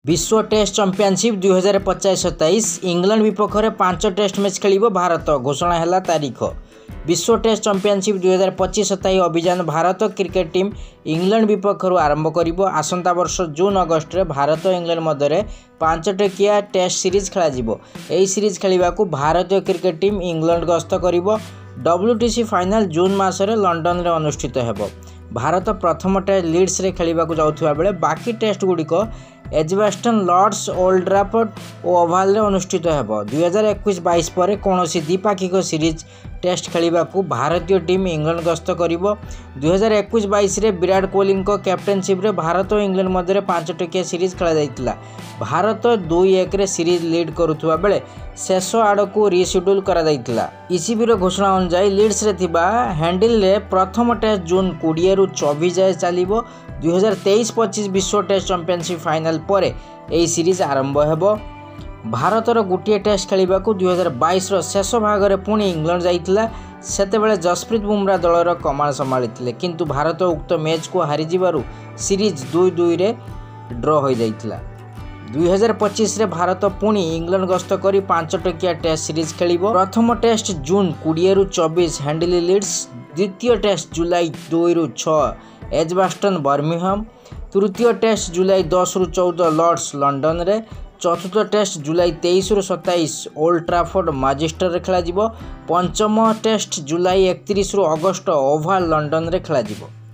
विश्व test championship 2025-27 England विपक्ष में 5 टेस्ट मैच खेल भारत घोषणा है तारीख। विश्व टेस्ट चैंपियनशिप 2025-27 अभियान भारत क्रिकेट टीम इंग्लैंड विपक्ष आरंभ कर आसंता वर्ष जून अगस्ट में भारत और इंग्लैंड मध्य 5 टकिया टेस्ट सीरीज खेल सीरीज खेलने को भारतीय क्रिकेट टीम इंग्लैंड गस्त कर WTC फाइनल जून मसरे लंडन में अनुष्ठित हो। भारत प्रथम टेस्ट लीड्स रे खेलने जाऊा बेले बाकी टेस्ट गुड़िक एजबास्टन लॉर्ड्स ओल्ड ट्रैफोर्ड और ओभाल रे अनुष्ठित हो। 2021-22 पर कौन द्विपाक्षिक सीरीज टेस्ट खेलने को भारतीय टीम इंग्लैंड गस्त कर 2021-22 रे विराट कोहली कैप्टेनशिप रे भारत और इंग्लैंड मध्य 5 टकिया सीरीज खेल भारत 2-1 रे सीरीज लीड करुवा बेले शेष आड़ को रिशेड्यूल करा ईसीबी घोषणा अनुसार लीड्स रे थिबा हैंडल रे प्रथम टेस्ट जून 20 रु 24 जाए चलो। 2023-25 विश्व टेस्ट चैंपियनशिप फाइनल पर यह सीरीज आरंभ हो। भारतर गोटे टेस्ट खेलने को 2022 शेष भाग में पुणी इंग्लैंड जाइतिला सेतेबेले जसप्रीत बुमरा दलर कमान संभाली किंतु भारत उक्त मैच को हारी सीरीज 2-2 रे ड्र हो जाइतिला। 2025 रे भारत पुणी इंग्लैंड गस्त कर 5 टकिया टेस्ट सीरीज खेल। प्रथम टेस्ट जून 20 रु 24 हैंडल लीड्स, द्वितीय टेस्ट जुलाई 2 रु 6 एजबास्टन बर्मिंघम, तृतीय टेस्ट जुलाई 10 रु 14 लॉर्ड्स लंडन रे, चतुर्थ टेस्ट जुलाई 23 रु 27 ओल्ड ट्रैफोर्ड मैनचेस्टर रे खेल, पंचम टेस्ट जुलाई 31 रु अगस्त ओभाल लंडन रे खेल।